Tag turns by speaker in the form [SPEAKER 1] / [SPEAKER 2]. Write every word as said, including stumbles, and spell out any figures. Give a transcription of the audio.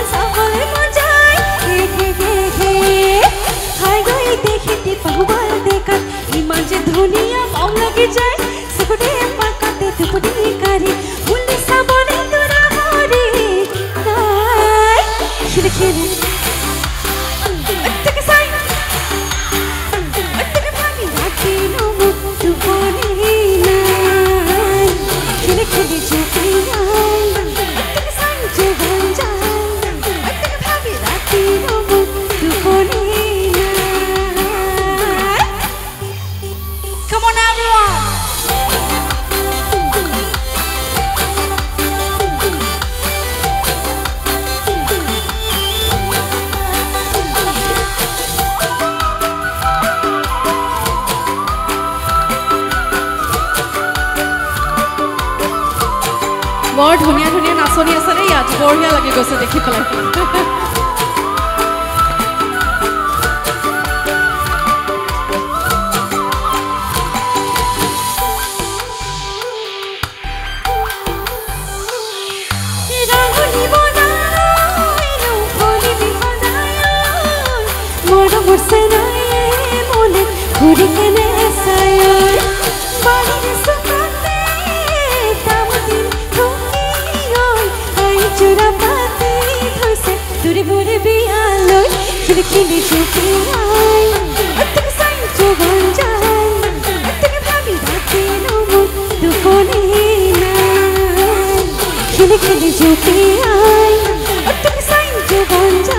[SPEAKER 1] চাবলৈ মন যায় হে হে হে হে হাই গৈ দেখিতে পাহবাৰ দেখাত ইমান যে ধুনীয়া মন লাগি যায় চকুতে পাকাতে টোপনি কাৰি বুলি চাবলৈ দৰা হৰি নাই খিৰি খিৰি অত্যকে চাই অত্যকে ভাবি ৰাতি নমু টোপনি নাই খিৰি খিৰি জুকি নাই অত্যকে চাই জুগন যায় অত্যকে ভাবি ৰাতি নমু টোপনি Come on, everyone! বৰ ধুনীয়া ধুনীয়া নাচনি আছে ৰে ইয়াত বঢ়িয়া লাগি গৈছে দেখি পেলাই ঘুরি কেনে সায়ৰ বাহিৰে সুখতে তামদিন থকি গ'ল আই চোৰা পাতি থৈছে দূৰে দূৰে বিয়ালৈ খিৰিকীলে জুকি আই অত্যকে চাই জুগন যায় অত্যকে ভাবি ৰাতি নমু টোপনি নাই খিৰিকীলে জুকি আই অত্যকে চাই জুগন যায়